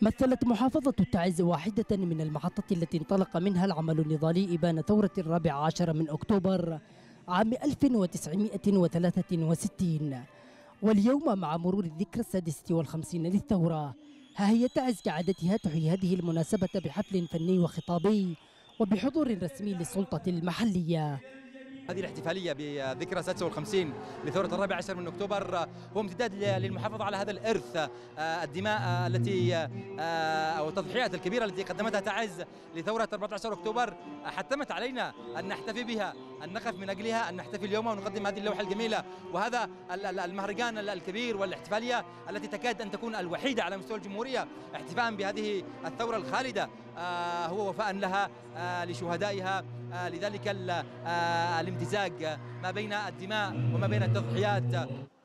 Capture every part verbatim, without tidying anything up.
مثلت محافظة تعز واحدة من المحطات التي انطلق منها العمل النضالي إبان ثورة الرابع عشر من أكتوبر عام ألف وتسعمائة وثلاثة وستين. واليوم مع مرور الذكرى السادسة والخمسين للثورة، ها هي تعز كعادتها تحيي هذه المناسبة بحفل فني وخطابي وبحضور رسمي للسلطة المحلية. هذه الاحتفالية بذكرى السادسة والخمسين لثورة الرابع عشر من أكتوبر هو امتداد للمحافظة على هذا الإرث، الدماء التي أو التضحيات الكبيرة التي قدمتها تعز لثورة أربعة عشر أكتوبر. حتمت علينا أن نحتفي بها، أن نقف من أجلها، أن نحتفي اليوم ونقدم هذه اللوحة الجميلة وهذا المهرجان الكبير والاحتفالية التي تكاد أن تكون الوحيدة على مستوى الجمهورية احتفاء بهذه الثورة الخالدة، هو وفاء لها لشهدائها. لذلك الامتزاج ما بين الدماء وما بين التضحيات.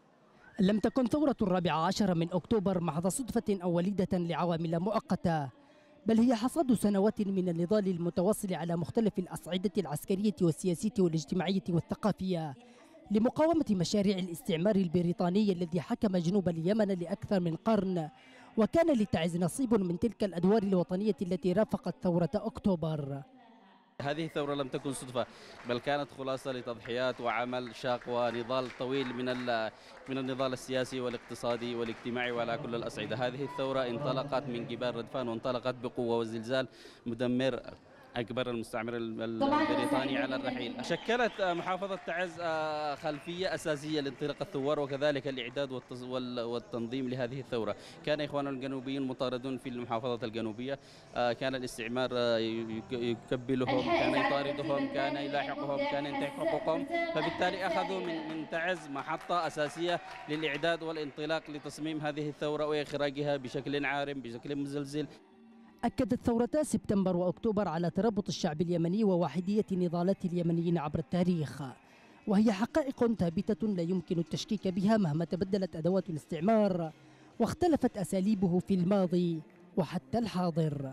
لم تكن ثورة الرابع عشر من أكتوبر محض صدفة أو وليدة لعوامل مؤقتة، بل هي حصاد سنوات من النضال المتواصل على مختلف الأصعدة العسكرية والسياسية والاجتماعية والثقافية لمقاومة مشاريع الاستعمار البريطاني الذي حكم جنوب اليمن لأكثر من قرن، وكان لتعز نصيب من تلك الأدوار الوطنية التي رافقت ثورة أكتوبر. هذه الثورة لم تكن صدفة، بل كانت خلاصة لتضحيات وعمل شاق ونضال طويل من من النضال السياسي والاقتصادي والاجتماعي وعلى كل الأصعدة. هذه الثورة انطلقت من جبال ردفان وانطلقت بقوة وزلزال مدمر أكبر المستعمر البريطاني على الرحيل. شكلت محافظة تعز خلفية أساسية لانطلاق الثوار وكذلك الإعداد والتنظيم لهذه الثورة. كان إخواننا الجنوبيين مطاردون في المحافظة الجنوبية، كان الاستعمار يكبلهم، كان يطاردهم، كان يلاحقهم، كان ينتهك حقوقهم، فبالتالي أخذوا من من تعز محطة أساسية للإعداد والانطلاق لتصميم هذه الثورة وإخراجها بشكل عارم بشكل مزلزل. أكدت ثورتا سبتمبر وأكتوبر على ترابط الشعب اليمني وواحدية نضالات اليمنيين عبر التاريخ، وهي حقائق ثابتة لا يمكن التشكيك بها مهما تبدلت أدوات الاستعمار واختلفت أساليبه في الماضي وحتى الحاضر.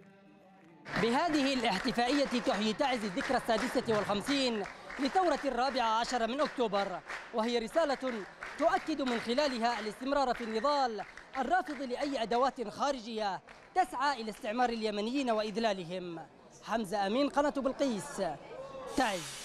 بهذه الاحتفائية تحيي تعز الذكرى السادسة والخمسين لثورة الرابع عشر من أكتوبر، وهي رسالة تؤكد من خلالها الاستمرار في النضال الرافض لأي أدوات خارجية تسعى إلى استعمار اليمنيين وإذلالهم. حمزة أمين، قناة بلقيس، تعز.